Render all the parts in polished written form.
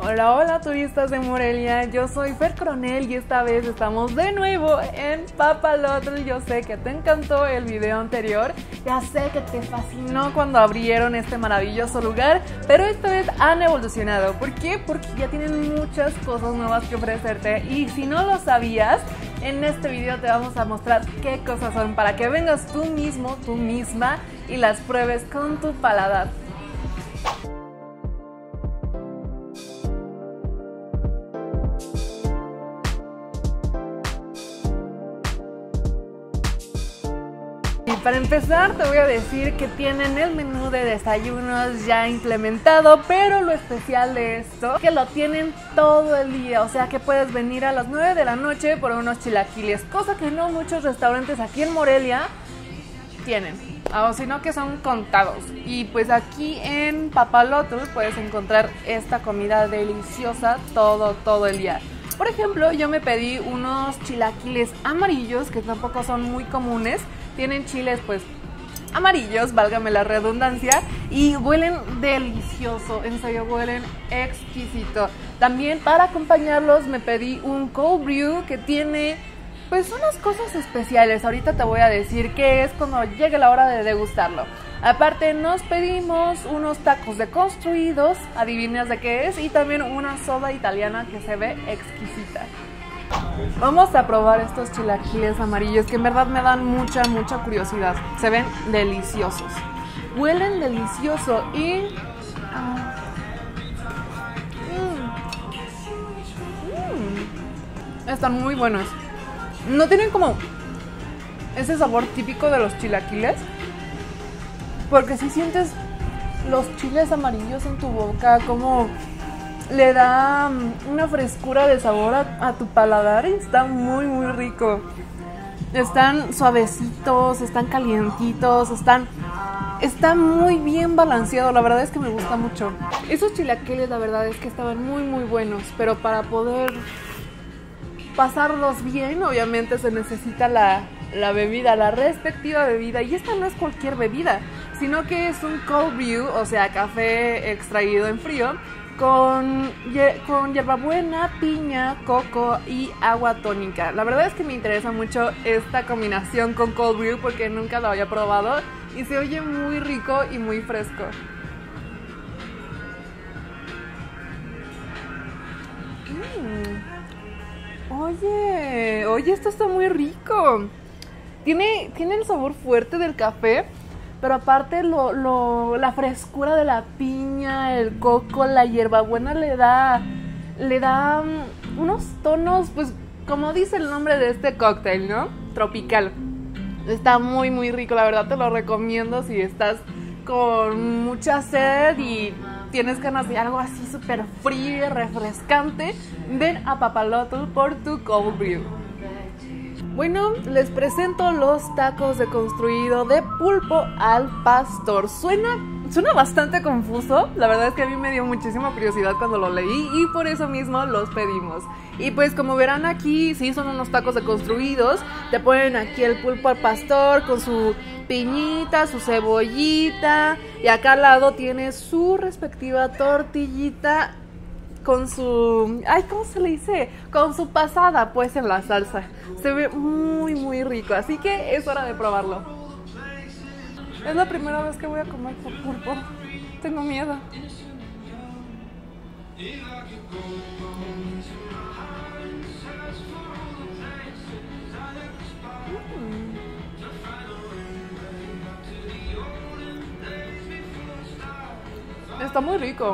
Hola, hola turistas de Morelia, yo soy Fer Coronel y esta vez estamos de nuevo en Papalotl. Yo sé que te encantó el video anterior, ya sé que te fascinó cuando abrieron este maravilloso lugar, pero esta vez han evolucionado. ¿Por qué? Porque ya tienen muchas cosas nuevas que ofrecerte y si no lo sabías, en este video te vamos a mostrar qué cosas son para que vengas tú mismo, tú misma y las pruebes con tu paladar. Para empezar te voy a decir que tienen el menú de desayunos ya implementado, pero lo especial de esto es que lo tienen todo el día, o sea que puedes venir a las 9 de la noche por unos chilaquiles, cosa que no muchos restaurantes aquí en Morelia tienen, o sino que son contados. Y pues aquí en Papalotl puedes encontrar esta comida deliciosa todo el día. Por ejemplo, yo me pedí unos chilaquiles amarillos que tampoco son muy comunes. Tienen chiles pues amarillos, válgame la redundancia, y huelen delicioso, en serio huelen exquisito. También para acompañarlos me pedí un cold brew que tiene pues unas cosas especiales. Ahorita te voy a decir qué es cuando llegue la hora de degustarlo. Aparte nos pedimos unos tacos deconstruidos, adivinas de qué es, y también una soda italiana que se ve exquisita. Vamos a probar estos chilaquiles amarillos que en verdad me dan mucha curiosidad. Se ven deliciosos, huelen delicioso y están muy buenos. No tienen como ese sabor típico de los chilaquiles, porque si sientes los chiles amarillos en tu boca, como le da una frescura de sabor a tu paladar y está muy rico. Están suavecitos, están calientitos, están muy bien balanceado. La verdad es que me gusta mucho. Esos chilaquiles la verdad es que estaban muy buenos, pero para poder pasarlos bien obviamente se necesita la bebida, la respectiva bebida, y esta no es cualquier bebida, sino que es un cold brew, o sea café extraído en frío con hierbabuena, piña, coco y agua tónica. La verdad es que me interesa mucho esta combinación con cold brew porque nunca lo había probado y se oye muy rico y muy fresco. Oye, esto está muy rico. Tiene el sabor fuerte del café, pero aparte la frescura de la piña, el coco, la hierbabuena le da unos tonos, pues como dice el nombre de este cóctel, ¿no? Tropical. Está muy rico, la verdad te lo recomiendo si estás con mucha sed y tienes ganas de algo así súper frío y refrescante. Ven a Papalotl por tu cold brew. Bueno, les presento los tacos deconstruido de pulpo al pastor. Suena bastante confuso, la verdad es que a mí me dio muchísima curiosidad cuando lo leí y por eso mismo los pedimos. Y pues como verán aquí, sí son unos tacos deconstruidos, te ponen aquí el pulpo al pastor con su piñita, su cebollita, y acá al lado tiene su respectiva tortillita con su, ¿cómo se le dice? Con su pasada pues en la salsa. Se ve muy rico, así que es hora de probarlo. Es la primera vez que voy a comer pulpo. Tengo miedo. Está muy rico.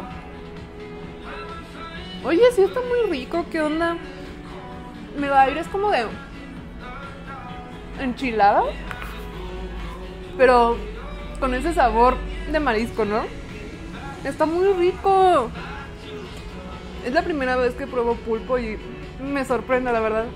Oye, sí está muy rico, ¿qué onda? Me da aires como de enchilada, pero con ese sabor de marisco, ¿no? Está muy rico. Es la primera vez que pruebo pulpo y me sorprende, la verdad.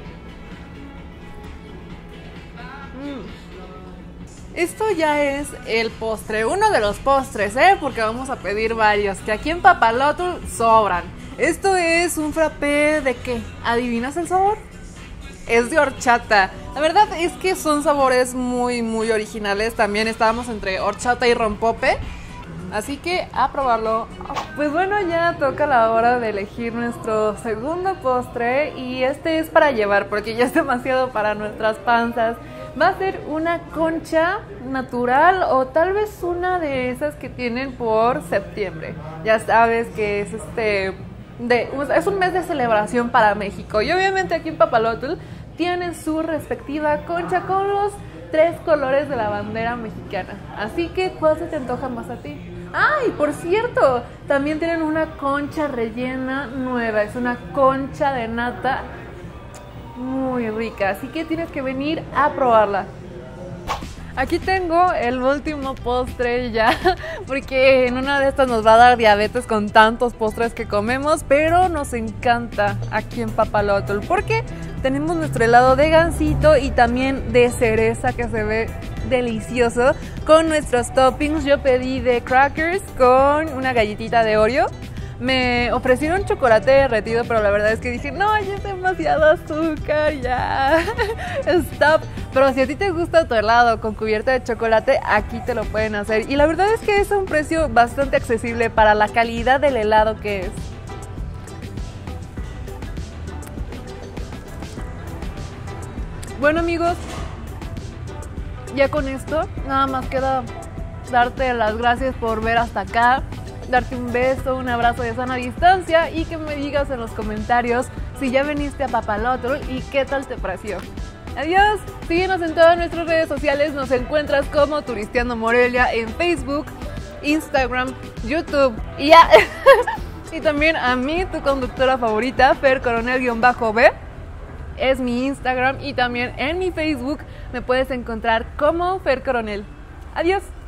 Esto ya es el postre, uno de los postres, porque vamos a pedir varios, que aquí en Papalotl sobran. Esto es un frappé de ¿qué? ¿Adivinas el sabor? Es de horchata. La verdad es que son sabores muy originales. También estábamos entre horchata y rompope. Así que a probarlo. Pues bueno, ya toca la hora de elegir nuestro segundo postre y este es para llevar porque ya es demasiado para nuestras panzas. Va a ser una concha natural o tal vez una de esas que tienen por septiembre. Ya sabes que es es un mes de celebración para México y obviamente aquí en Papalotl tienen su respectiva concha con los 3 colores de la bandera mexicana. Así que, ¿cuál se te antoja más a ti? ¡Ay, por cierto! También tienen una concha rellena nueva. Es una concha de nata muy rica. Así que tienes que venir a probarla. Aquí tengo el último postre ya, porque en una de estas nos va a dar diabetes con tantos postres que comemos, pero nos encanta aquí en Papalotl, porque tenemos nuestro helado de gansito y también de cereza que se ve delicioso con nuestros toppings. Yo pedí de crackers con una galletita de Oreo. Me ofrecieron chocolate derretido, pero la verdad es que dije, no, ya es demasiado azúcar, ya, stop. Pero si a ti te gusta tu helado con cubierta de chocolate, aquí te lo pueden hacer. Y la verdad es que es un precio bastante accesible para la calidad del helado que es. Bueno amigos, ya con esto nada más queda darte las gracias por ver hasta acá, darte un beso, un abrazo de sana distancia y que me digas en los comentarios si ya viniste a Papalotl y qué tal te pareció. Adiós, síguenos en todas nuestras redes sociales, nos encuentras como Turisteando Morelia en Facebook, Instagram, YouTube y ya. Y también a mí, tu conductora favorita, Fer Coronel-B. Es mi Instagram y también en mi Facebook me puedes encontrar como Fer Coronel. Adiós.